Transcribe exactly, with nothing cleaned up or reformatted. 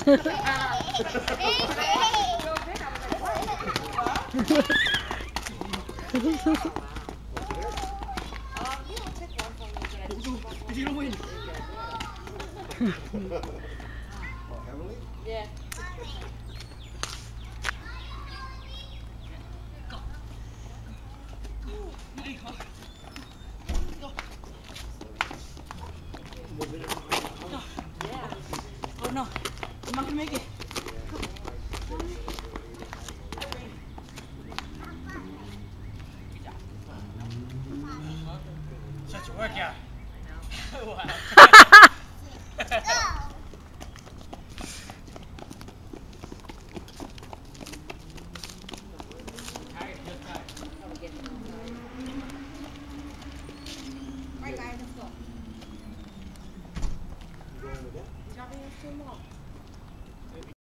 You don't win. Yeah. Oh no, I'm not gonna make it. Such a workout. Wow. Alright guys, let's go. Dropping us too long.